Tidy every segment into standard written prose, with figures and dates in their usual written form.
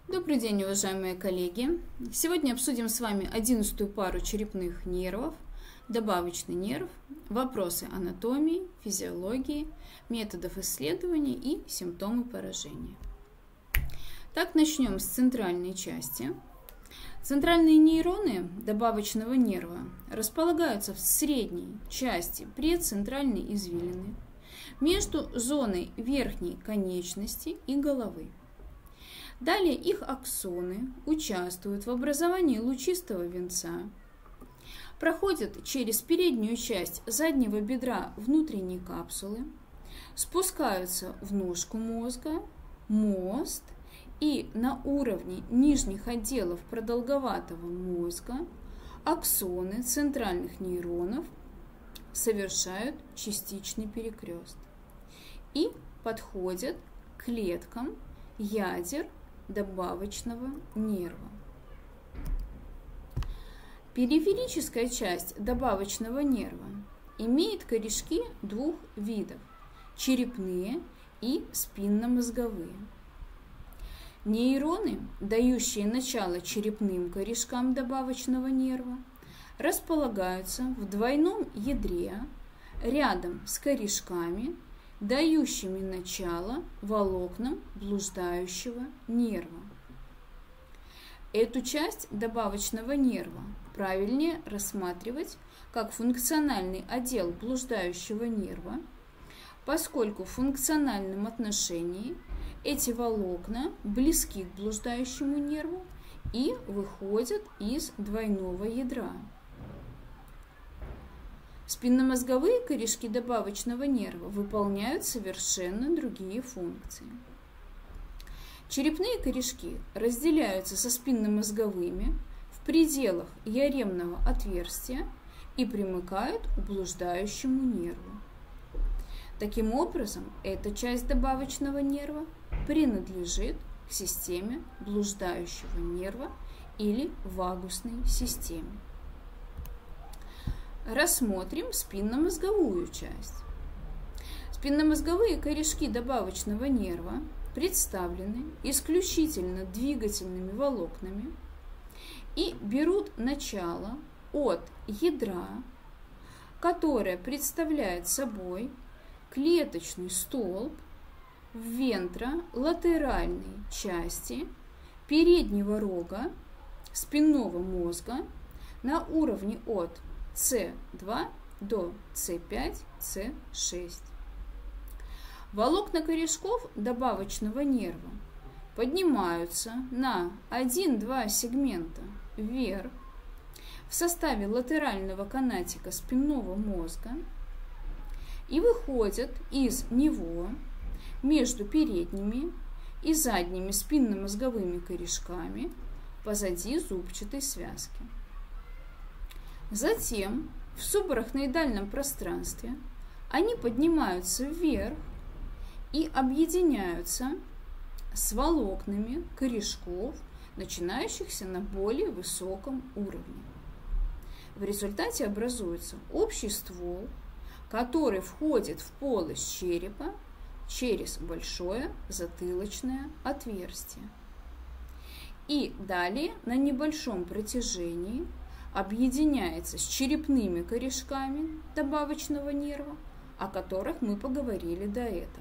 Добрый день, уважаемые коллеги! Сегодня обсудим с вами 11-ю пару черепных нервов, добавочный нерв, вопросы анатомии, физиологии, методов исследования и симптомы поражения. Так, начнем с центральной части. Центральные нейроны добавочного нерва располагаются в средней части предцентральной извилины между зоной верхней конечности и головы. Далее их аксоны участвуют в образовании лучистого венца, проходят через переднюю часть заднего бедра внутренней капсулы, спускаются в ножку мозга, мост, и на уровне нижних отделов продолговатого мозга аксоны центральных нейронов совершают частичный перекрест и подходят к клеткам ядер добавочного нерва. Периферическая часть добавочного нерва имеет корешки двух видов – черепные и спинномозговые. Нейроны, дающие начало черепным корешкам добавочного нерва, располагаются в двойном ядре рядом с корешками, дающими начало волокнам блуждающего нерва. Эту часть добавочного нерва правильнее рассматривать как функциональный отдел блуждающего нерва, поскольку в функциональном отношении эти волокна близки к блуждающему нерву и выходят из двойного ядра. Спинномозговые корешки добавочного нерва выполняют совершенно другие функции. Черепные корешки разделяются со спинномозговыми в пределах яремного отверстия и примыкают к блуждающему нерву. Таким образом, эта часть добавочного нерва принадлежит к системе блуждающего нерва или вагусной системе. Рассмотрим спинномозговую часть. Спинномозговые корешки добавочного нерва представлены исключительно двигательными волокнами и берут начало от ядра, которое представляет собой клеточный столб в вентролатеральной части переднего рога спинного мозга на уровне от С2 до С5, С6. Волокна корешков добавочного нерва поднимаются на 1-2 сегмента вверх в составе латерального канатика спинного мозга и выходят из него между передними и задними спинномозговыми корешками позади зубчатой связки. Затем в субарахноидальном пространстве они поднимаются вверх и объединяются с волокнами корешков, начинающихся на более высоком уровне. В результате образуется общий ствол, который входит в полость черепа через большое затылочное отверстие. И далее на небольшом протяжении объединяется с черепными корешками добавочного нерва, о которых мы поговорили до этого.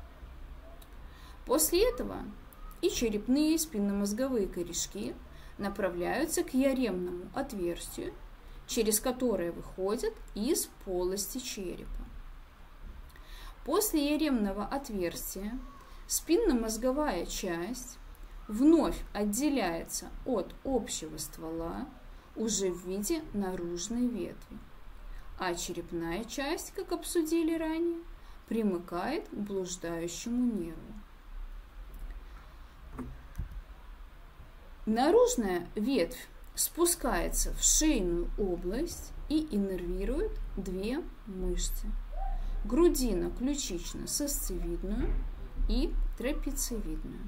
После этого и черепные, и спинномозговые корешки направляются к яремному отверстию, через которое выходят из полости черепа. После яремного отверстия спинномозговая часть вновь отделяется от общего ствола уже в виде наружной ветви, а черепная часть, как обсудили ранее, примыкает к блуждающему нерву. Наружная ветвь спускается в шейную область и иннервирует две мышцы – грудино-ключично-сосцевидную и трапециевидную.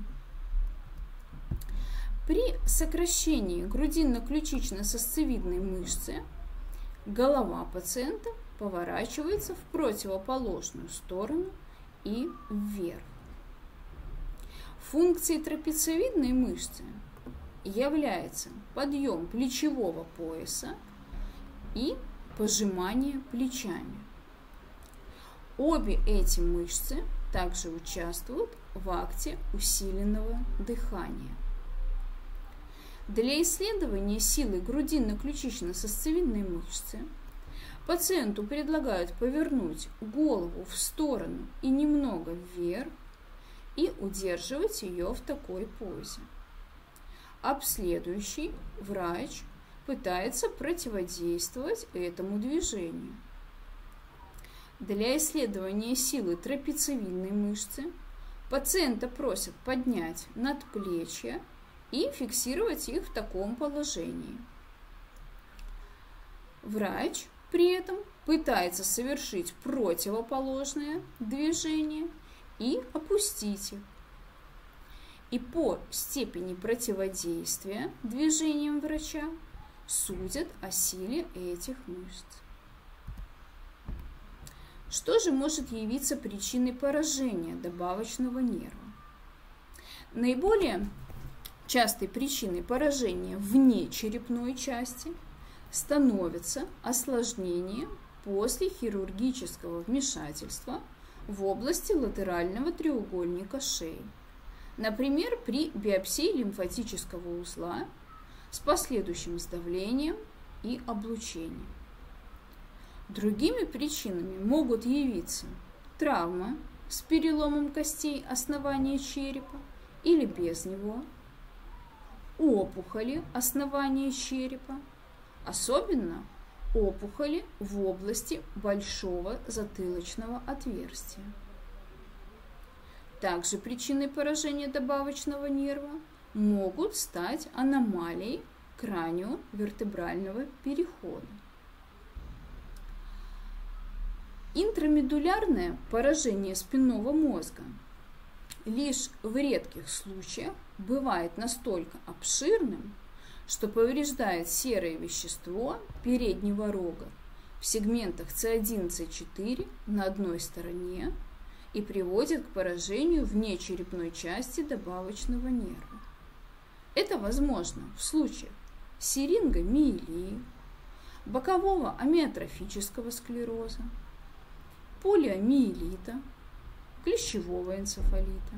При сокращении грудино-ключично-сосцевидной мышцы голова пациента поворачивается в противоположную сторону и вверх. Функцией трапециевидной мышцы является подъем плечевого пояса и пожимание плечами. Обе эти мышцы также участвуют в акте усиленного дыхания. Для исследования силы грудинно-ключично-сосцевидной мышцы пациенту предлагают повернуть голову в сторону и немного вверх и удерживать ее в такой позе. Обследующий врач пытается противодействовать этому движению. Для исследования силы трапециевидной мышцы пациента просят поднять надплечья и фиксировать их в таком положении. Врач при этом пытается совершить противоположное движение и опустить их. И по степени противодействия движениям врача судят о силе этих мышц. Что же может явиться причиной поражения добавочного нерва? Наиболее частой причиной поражения внечерепной части становится осложнение после хирургического вмешательства в области латерального треугольника шеи, например, при биопсии лимфатического узла с последующим сдавлением и облучением. Другими причинами могут явиться травма с переломом костей основания черепа или без него, опухоли основания черепа, особенно опухоли в области большого затылочного отверстия. Также причиной поражения добавочного нерва могут стать аномалии краниовертебрального перехода. Интрамедулярное поражение спинного мозга лишь в редких случаях бывает настолько обширным, что повреждает серое вещество переднего рога в сегментах C1, C4 на одной стороне и приводит к поражению внечерепной части добавочного нерва. Это возможно в случаях сирингомиелии, бокового амиотрофического склероза, полиомиелита, клещевого энцефалита.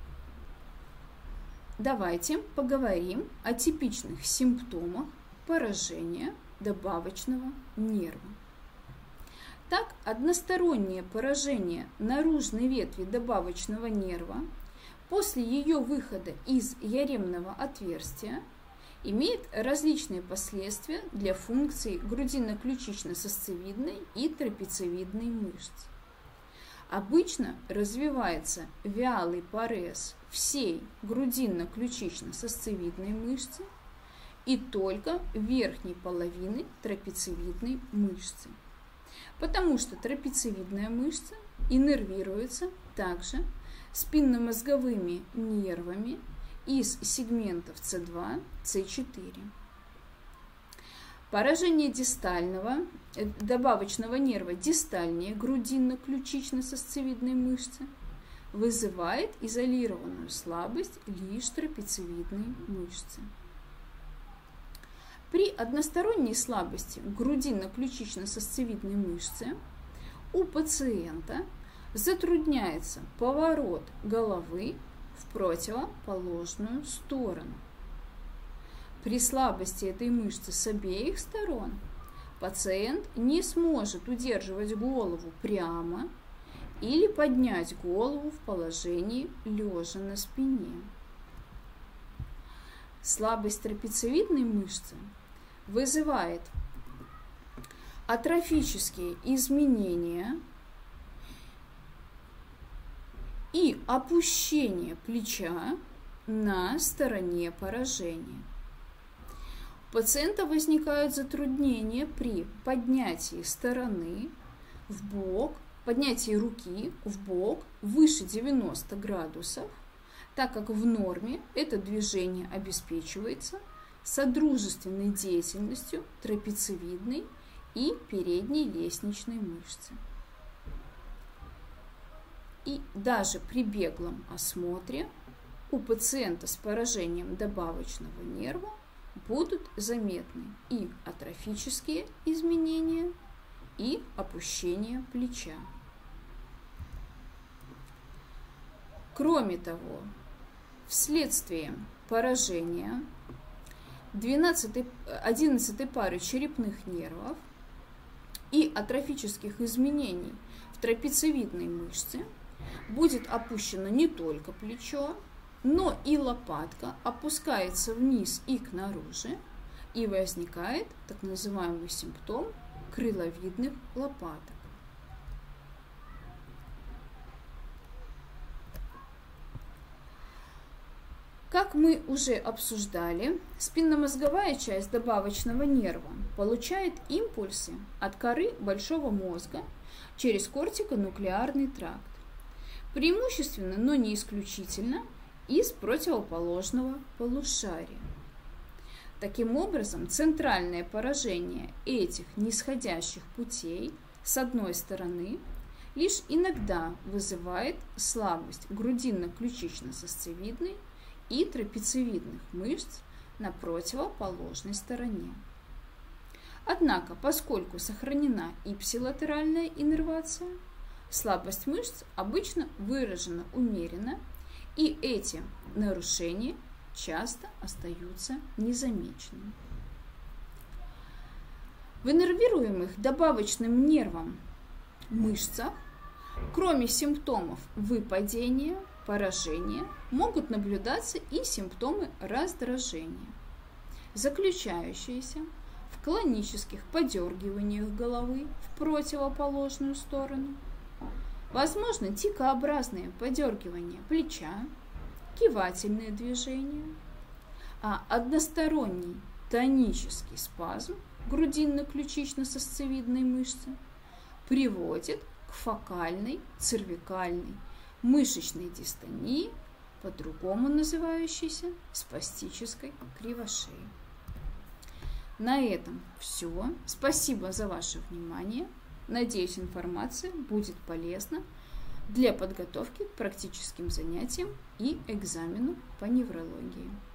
Давайте поговорим о типичных симптомах поражения добавочного нерва. Так, одностороннее поражение наружной ветви добавочного нерва после ее выхода из яремного отверстия имеет различные последствия для функций грудинно-ключично-сосцевидной и трапециевидной мышц. Обычно развивается вялый парез всей грудинно-ключично-сосцевидной мышцы и только верхней половины трапециевидной мышцы, потому что трапециевидная мышца иннервируется также спинномозговыми нервами из сегментов C2, C4. Поражение добавочного нерва дистальнее грудинно-ключично-сосцевидной мышцы вызывает изолированную слабость лишь трапециевидной мышцы. При односторонней слабости грудинно-ключично-сосцевидной мышцы у пациента затрудняется поворот головы в противоположную сторону. При слабости этой мышцы с обеих сторон пациент не сможет удерживать голову прямо или поднять голову в положении лежа на спине. Слабость трапециевидной мышцы вызывает атрофические изменения и опущение плеча на стороне поражения. У пациента возникают затруднения при поднятии стороны в бок, поднятии руки в бок выше 90 градусов, так как в норме это движение обеспечивается содружественной деятельностью трапециевидной и передней лестничной мышцы. И даже при беглом осмотре у пациента с поражением добавочного нерва будут заметны и атрофические изменения, и опущение плеча. Кроме того, вследствие поражения 11 пары черепных нервов и атрофических изменений в трапециевидной мышце будет опущено не только плечо, но и лопатка опускается вниз и к наружу, и возникает так называемый симптом крыловидных лопаток. Как мы уже обсуждали, спинномозговая часть добавочного нерва получает импульсы от коры большого мозга через кортиконуклеарный тракт, преимущественно, но не исключительно, из противоположного полушария. Таким образом, центральное поражение этих нисходящих путей с одной стороны лишь иногда вызывает слабость грудинно-ключично-сосцевидной и трапециевидных мышц на противоположной стороне. Однако, поскольку сохранена ипсилатеральная иннервация, слабость мышц обычно выражена умеренно, и эти нарушения часто остаются незамеченными. В иннервируемых добавочным нервом мышцах, кроме симптомов выпадения, поражения, могут наблюдаться и симптомы раздражения, заключающиеся в клонических подергиваниях головы в противоположную сторону, возможно тикообразные подергивания плеча, кивательные движения, а односторонний тонический спазм грудинно-ключично-сосцевидной мышцы приводит к фокальной цервикальной мышечной дистонии, по-другому называющейся спастической кривошеей. На этом все. Спасибо за ваше внимание. Надеюсь, информация будет полезна для подготовки к практическим занятиям и экзамену по неврологии.